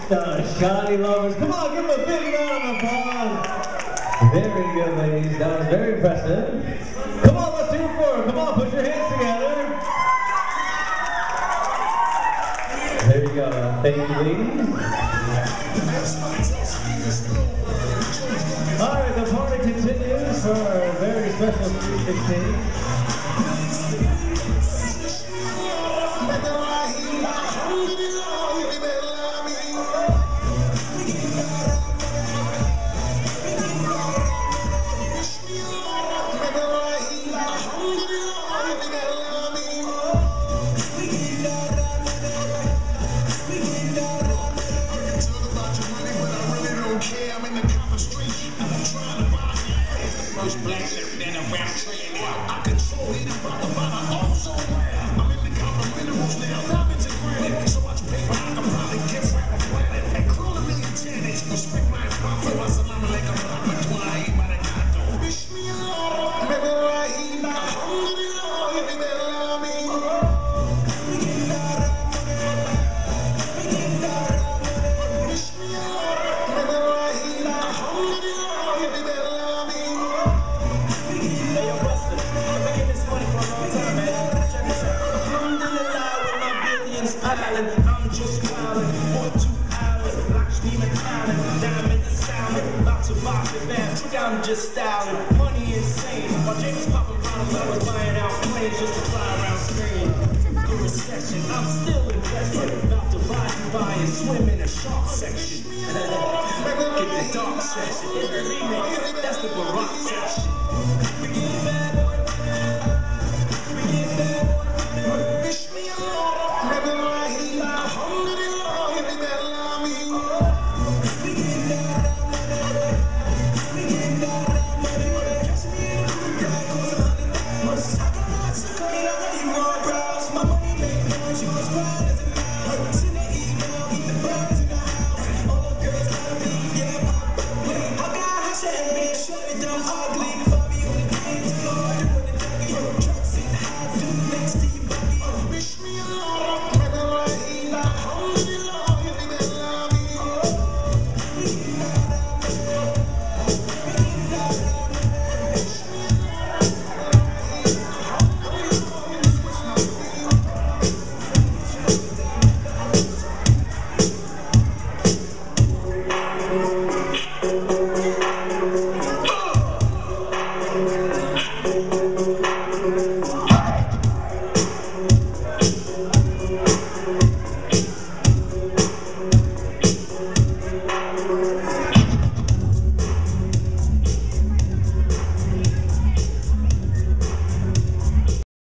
The Shoddy Lovers. Come on, give them a big round of applause. Very good, ladies. That was very impressive. Come on, let's do it for them. Come on, put your hands together. There you go. Thank you, ladies. All right, the party continues for our very special 316. I control it, I'm also I'm in the copper minerals now, diamonds and granite. So much paper, I can probably give rap a planet. And crawl a million tenants, you spring my profit. Wassalamu alaikum, rahmatullahi wa barakatuh. Bismillah, Bismillah, alhamdulillah, rabbil alamin. I'm just wildin', 1, 2 hours, Lakshmi Metallic, diamonds and soundin', about to rock the band, trick I'm just styling, money insane, while James poppin' bottles, I was buying out planes just to fly around Spain. The recession, I'm still invested, about to ride Dubai and swim in a shark section. Get the dark section, it's the remix, that's the Barack section.